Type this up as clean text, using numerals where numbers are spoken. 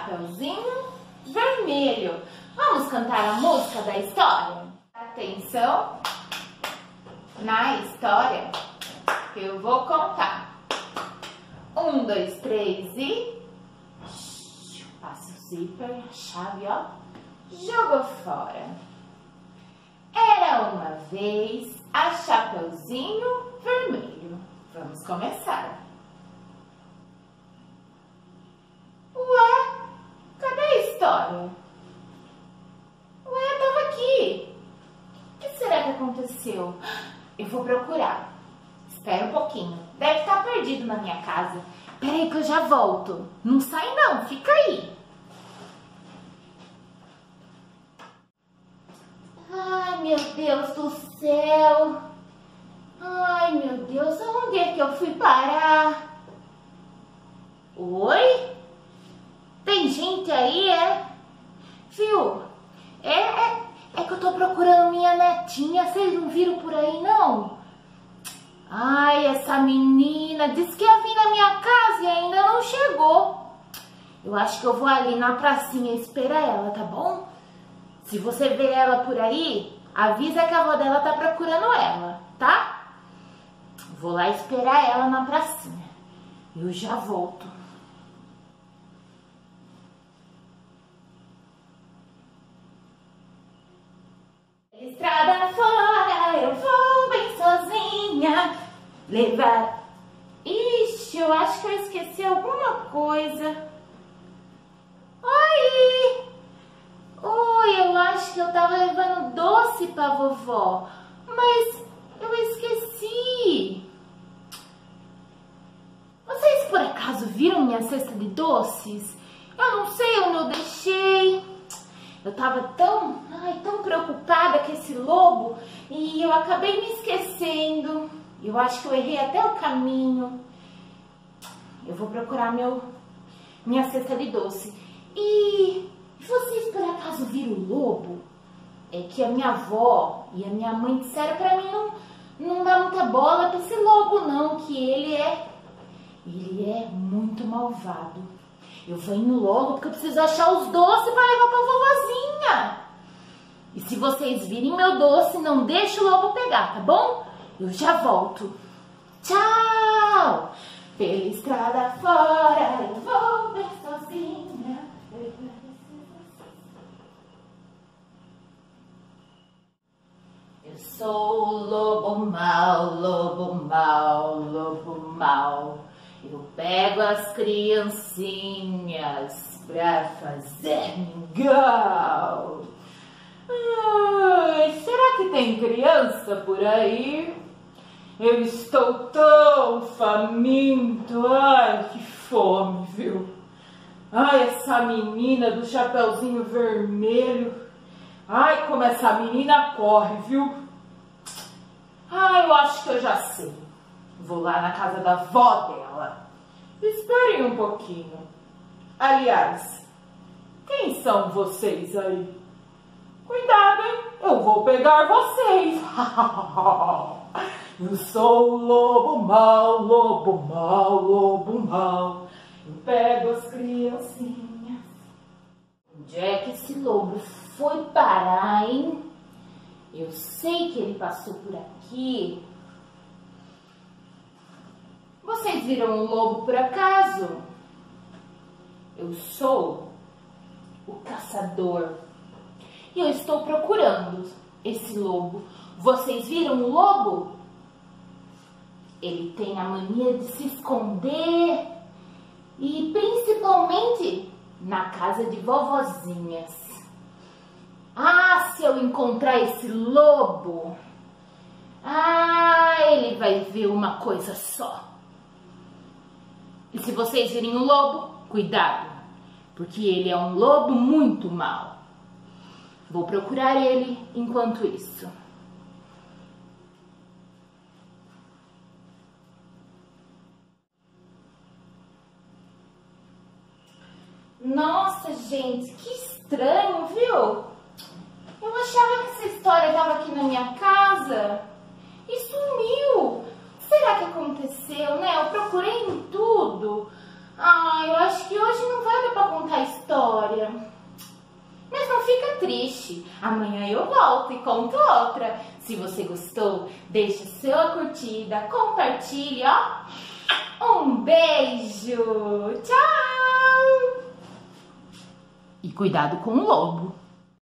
Chapeuzinho Vermelho. Vamos cantar a música da história? Atenção na história que eu vou contar. 1, 2, 3 e... Passa o zíper, a chave, ó. Jogou fora. Era uma vez a Chapeuzinho Vermelho. Vamos começar. Ué, cadê a história? Ué, tava aqui. O que será que aconteceu? Eu vou procurar. Espera um pouquinho. Deve estar perdido na minha casa. Peraí que eu já volto. Não sai não, fica aí. Ai, meu Deus do céu. Ai, meu Deus, onde é que eu fui parar? Oi? Tem gente aí, é? Viu? É que eu tô procurando minha netinha. Vocês não viram por aí, não? Ai, essa menina disse que ia vir na minha casa e ainda não chegou. Eu acho que eu vou ali na pracinha esperar ela, tá bom? Se você vê ela por aí, avisa que a avó dela tá procurando ela, tá? Vou lá esperar ela na pracinha. Eu já volto. Estrada fora, eu vou bem sozinha levar... Ixi, eu acho que eu esqueci alguma coisa. Oi! Oi, eu acho que eu tava levando doce pra vovó, mas eu esqueci. Vocês por acaso viram minha cesta de doces? Eu não sei onde eu deixei. Eu tava tão preocupada com esse lobo e eu acabei me esquecendo. Eu acho que eu errei até o caminho. Eu vou procurar minha cesta de doce. E vocês por acaso viram o lobo? É que a minha avó e a minha mãe disseram pra mim não dar muita bola pra esse lobo não, que ele é muito malvado. Eu vou indo logo porque eu preciso achar os doces pra levar pra vovozinha. E se vocês virem meu doce, não deixa o lobo pegar, tá bom? Eu já volto. Tchau! Pela estrada fora eu vou bem sozinha. Eu sou o lobo mau, lobo mau, lobo mau. Eu pego as criancinhas pra fazer mingau. Ai, será que tem criança por aí? Eu estou tão faminto. Ai, que fome, viu? Ai, essa menina do Chapeuzinho Vermelho. Ai, como essa menina corre, viu? Ai, eu acho que eu já sei. Vou lá na casa da avó dela. Esperem um pouquinho. Aliás, quem são vocês aí? Cuidado, hein? Eu vou pegar vocês. Eu sou o lobo mau, lobo mau, lobo mau. Eu pego as criancinhas. Onde é que esse lobo foi parar, hein? Eu sei que ele passou por aqui. Vocês viram um lobo por acaso? Eu sou o caçador. E eu estou procurando esse lobo. Vocês viram o lobo? Ele tem a mania de se esconder. E principalmente na casa de vovozinhas. Ah, se eu encontrar esse lobo... Ah, ele vai ver uma coisa só. E se vocês virem o lobo, cuidado, porque ele é um lobo muito mau. Vou procurar ele enquanto isso. Nossa, gente, que estranho, viu? Eu achava que essa história estava aqui na minha casa e sumiu. Será que aconteceu, né? Eu procurei em tudo. Ah, eu acho que hoje não vai dar pra contar história. Mas não fica triste. Amanhã eu volto e conto outra. Se você gostou, deixa sua curtida, compartilhe, ó. Um beijo. Tchau. E cuidado com o lobo.